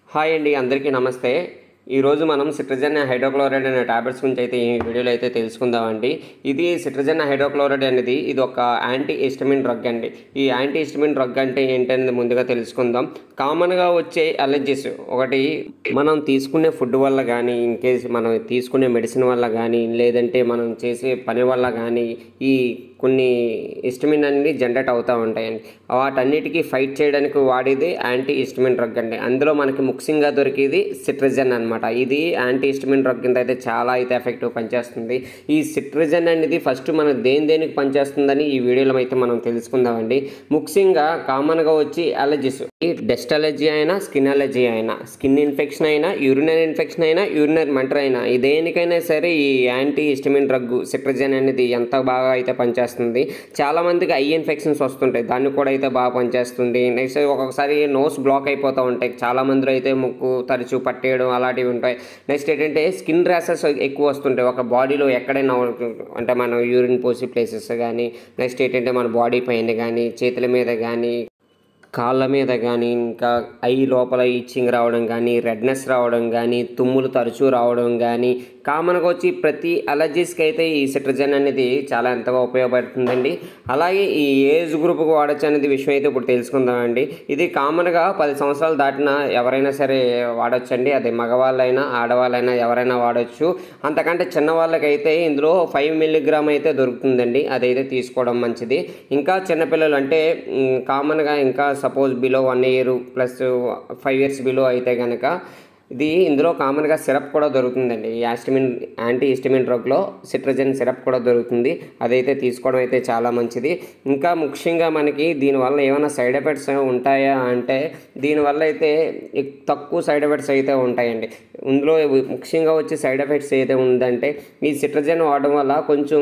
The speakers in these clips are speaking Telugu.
హాయ్ అండి, అందరికీ నమస్తే. ఈరోజు మనం సిట్రజన్ హైడ్రోక్లోరైడ్ అనే టాబ్లెట్స్ గురించి అయితే ఈ వీడియోలో అయితే తెలుసుకుందామండి. ఇది సిట్రజన్ హైడ్రోక్లోరైడ్ అనేది ఇది ఒక యాంటీ హిస్టమిన్ డ్రగ్ అండి. ఈ యాంటీ హిస్టమిన్ డ్రగ్ అంటే ఏంటనేది ముందుగా తెలుసుకుందాం. కామన్గా వచ్చే అలర్జీస్ ఒకటి మనం తీసుకునే ఫుడ్ వల్ల కానీ, ఇన్ కేస్ మనం తీసుకునే మెడిసిన్ వల్ల కానీ, లేదంటే మనం చేసే పని వల్ల కానీ ఈ కొన్ని హిస్టమిన్ అనేది జనరేట్ అవుతూ ఉంటాయండి. వాటన్నిటికీ ఫైట్ చేయడానికి వాడేది యాంటీ హిస్టమిన్ డ్రగ్ అండి. అందులో మనకి ముఖ్యంగా దొరికేది సిట్రజన్ అనమాట. ఇది యాంటీ హిస్టమిన్ డ్రగ్ కింద అయితే చాలా అయితే ఎఫెక్టివ్ పనిచేస్తుంది. ఈ సిట్రజన్ అనేది ఫస్ట్ మన దేనికి పనిచేస్తుందని ఈ వీడియోలో అయితే మనం తెలుసుకుందామండి. ముఖ్యంగా కామన్గా వచ్చి అలర్జీస్, ఈ డస్ట్ అలర్జీ అయినా, స్కిన్ అలర్జీ అయినా, స్కిన్ ఇన్ఫెక్షన్ అయినా, యూరినరీ ఇన్ఫెక్షన్ అయినా, యూరినరీ మంటర్ అయినా, దేనికైనా సరే ఈ యాంటీ హిస్టమిన్ డ్రగ్ సిట్రజన్ అనేది ఎంత బాగా అయితే పనిచేస్తుంది. చాలామందికి ఐ ఇన్ఫెక్షన్స్ వస్తుంటాయి, దాన్ని కూడా అయితే బాగా పనిచేస్తుంది. నెక్స్ట్ ఒక్కొక్కసారి నోస్ బ్లాక్ అయిపోతూ ఉంటాయి, చాలామందిలో అయితే ముక్కు తరచూ పట్టేయడం అలాంటివి ఉంటాయి. నెక్స్ట్ ఏంటంటే స్కిన్ ర్యాషెస్ ఎక్కువ వస్తుంటాయి ఒక బాడీలో ఎక్కడైనా, అంటే మనం యూరిన్ పోసి ప్లేసెస్ కానీ, నెక్స్ట్ ఏంటంటే మన బాడీ పైన కానీ, చేతుల మీద కానీ, కాళ్ళ మీద కానీ, ఇంకా ఐ లోపల ఇచ్చింగ్ రావడం కానీ, రెడ్నెస్ రావడం కానీ, తుమ్ములు తరచూ రావడం కానీ, కామన్గా వచ్చి ప్రతి అలర్జీస్కి అయితే ఈ సిట్రజన్ అనేది చాలా ఎంతగా ఉపయోగపడుతుందండి. అలాగే ఈ ఏజ్ గ్రూప్కి వాడచ్చు అనేది విషయం అయితే ఇప్పుడు తెలుసుకుందామండి. ఇది కామన్గా 10 సంవత్సరాలు దాటిన ఎవరైనా సరే వాడచ్చండి. అది మగవాళ్ళైనా ఆడవాళ్ళైనా ఎవరైనా వాడచ్చు. అంతకంటే చిన్నవాళ్ళకైతే ఇందులో 5 మిల్లీగ్రామ్ అయితే దొరుకుతుందండి, అదైతే తీసుకోవడం మంచిది. ఇంకా చిన్నపిల్లలు అంటే కామన్గా ఇంకా suppose below 1 year plus 5 years below అయితే కనుక ఇందులో కామన్గా సిరప్ కూడా దొరుకుతుందండి. ఈ యాంటీ హిస్టమిన్ డ్రగ్లో సిట్రజన్ సిరప్ కూడా దొరుకుతుంది, అదైతే తీసుకోవడం అయితే చాలా మంచిది. ఇంకా ముఖ్యంగా మనకి దీనివల్ల ఏమైనా సైడ్ ఎఫెక్ట్స్ ఉంటాయా అంటే దీనివల్ల అయితే తక్కువ సైడ్ ఎఫెక్ట్స్ అయితే ఉంటాయండి. ఇందులో ముఖ్యంగా వచ్చే సైడ్ ఎఫెక్ట్స్ అయితే ఉందంటే ఈ సిట్రజన్ వాడడం వల్ల కొంచెం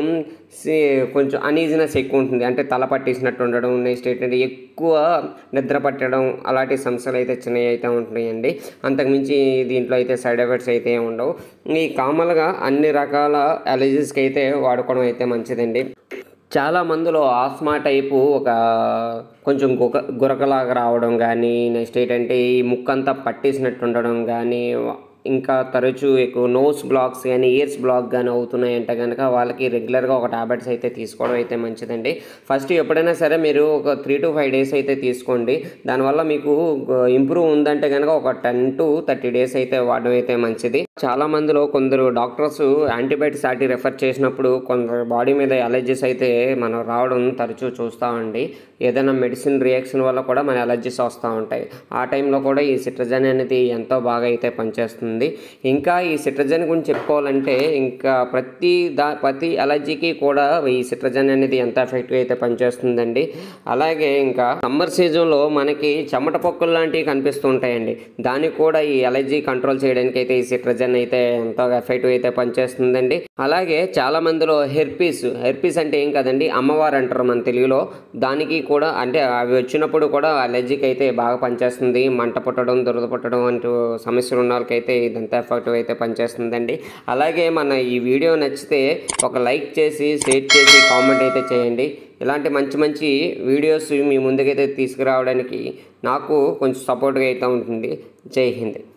అనీజినెస్ ఎక్కువ ఉంటుంది, అంటే తల పట్టేసినట్టు ఉండడం, నెక్స్ట్ ఏంటంటే ఎక్కువ నిద్ర పట్టడం, అలాంటి సమస్యలు అయితే చిన్నవి అయితే ఉంటున్నాయండి. అంతకుమించి దీంట్లో అయితే సైడ్ ఎఫెక్ట్స్ అయితే ఉండవు. ఈ కామన్గా అన్ని రకాల అలర్జీస్కి అయితే వాడుకోవడం అయితే మంచిదండి. చాలా మందిలో ఆస్మా టైపు కొంచెం గురకలాగా రావడం కానీ, నెక్స్ట్ ఏంటంటే ఈ ముక్కంతా పట్టేసినట్టు ఉండడం కానీ, ఇంకా తరచూ ఎక్కువ నోస్ బ్లాక్స్ కానీ, ఇయర్స్ బ్లాక్ కానీ అవుతున్నాయంటే కనుక వాళ్ళకి రెగ్యులర్గా ఒక టాబ్లెట్స్ అయితే తీసుకోవడం అయితే మంచిదండి. ఫస్ట్ ఎప్పుడైనా సరే మీరు ఒక 3 to 5 డేస్ అయితే తీసుకోండి. దానివల్ల మీకు ఇంప్రూవ్ ఉందంటే కనుక ఒక 10 to 30 డేస్ అయితే వాడడం అయితే మంచిది. చాలా మందిలో కొందరు డాక్టర్స్ యాంటీబయాటిక్స్ వాటి రెఫర్ చేసినప్పుడు కొందరు బాడీ మీద అలర్జీస్ అయితే మనం రావడం తరచూ చూస్తామండి. ఏదైనా మెడిసిన్ రియాక్షన్ వల్ల కూడా మన అలర్జీస్ వస్తూ ఉంటాయి. ఆ టైంలో కూడా ఈ సిట్రజన్ అనేది ఎంతో బాగా అయితే పనిచేస్తుంది. ఇంకా ఈ సిట్రజన్ గురించి చెప్పుకోవాలంటే ఇంకా ప్రతి అలర్జీకి కూడా ఈ సిట్రజన్ అనేది ఎంత ఎఫెక్టివ్ అయితే పనిచేస్తుందండి. అలాగే ఇంకా సమ్మర్ సీజన్లో మనకి చెమట పొక్కులు లాంటివి కనిపిస్తూ ఉంటాయండి, దానికి కూడా ఈ అలర్జీ కంట్రోల్ చేయడానికి అయితే ఈ సిట్రజన్ అయితే ఎంతో ఎఫెక్టివ్ అయితే పనిచేస్తుందండి. అలాగే చాలా మందిలో హెర్పీస్ అంటే ఏం కదండి, అమ్మవారు అంటారు మన తెలుగులో. దానికి కూడా అంటే అవి వచ్చినప్పుడు కూడా అలర్జీకి అయితే బాగా పనిచేస్తుంది. మంట పుట్టడం, దురద పుట్టడం వంటి సమస్యలు ఉన్న వాళ్ళకైతే ఇదంతా ఎఫెక్టివ్ అయితే పనిచేస్తుందండి. అలాగే మన ఈ వీడియో నచ్చితే ఒక లైక్ చేసి, షేర్ చేసి, కామెంట్ అయితే చేయండి. ఇలాంటి మంచి వీడియోస్ మీ ముందుకైతే తీసుకురావడానికి నాకు కొంచెం సపోర్ట్గా అయితే ఉంటుంది. జై హింద్.